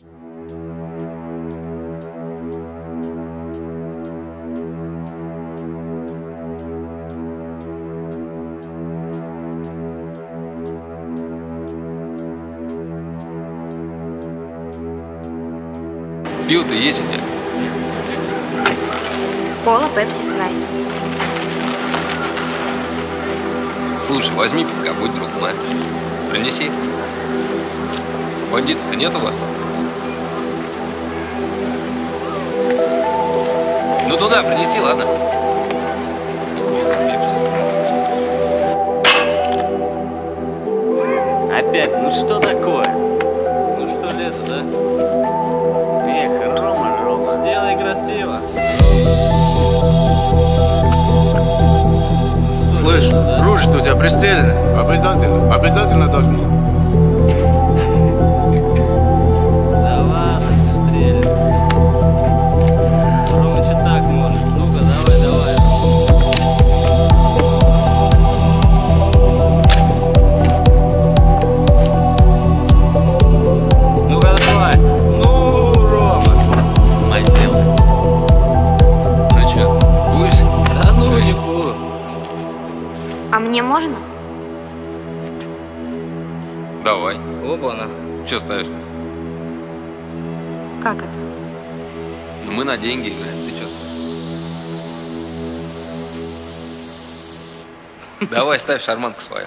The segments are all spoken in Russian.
Пиво-то есть у тебя? Кола, пепси, спрайт. Слушай, возьми пивка, будь другом, а? Принеси. Бандитов-то нет у вас? Ну туда принеси, ладно? Кола, пепси, спрайт. Опять, ну что такое? Ну что лето, да? Эх, Рома, сделай красиво. Слышь, ружье-то у тебя пристрелено? Обязательно должно. Да ладно, пристрелим. Ромыч и так может. Ну-ка, давай. Ну-ка, давай. Ну, Рома. Мазел. Ну чё, будешь? Да ну не буду. А мне можно? Давай. Оба-на. Чё ставишь? Как это? Ну мы на деньги играем, ты чё ставишь? Давай, ставь шарманку свою.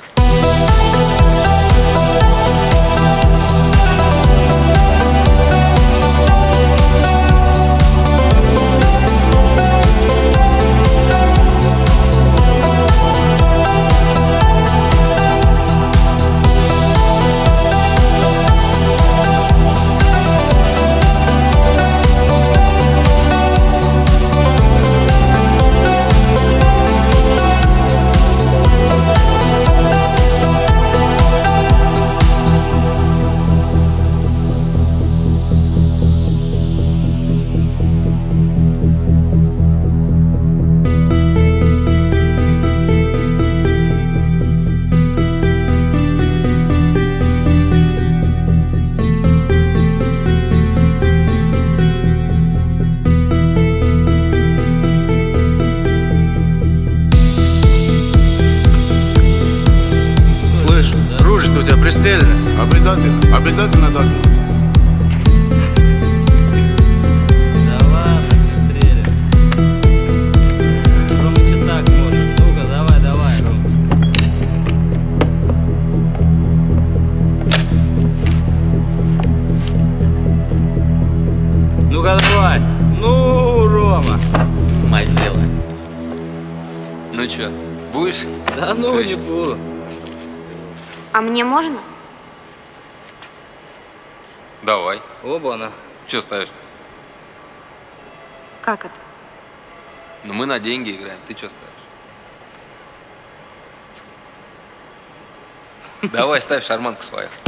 Слышь, ружье-то у тебя пристрелено? Обязательно должно. Да ладно, пристрелим. Ромыч и так может. Ну-ка, давай, Ром. Ну-ка, давай. Ну, Рома. Мазела. Ну чё, будешь? Да ну не буду. А мне можно? Давай. Оба-на. Чё ставишь? Как это? Ну мы на деньги играем, ты чё ставишь? Давай, ставь шарманку свою.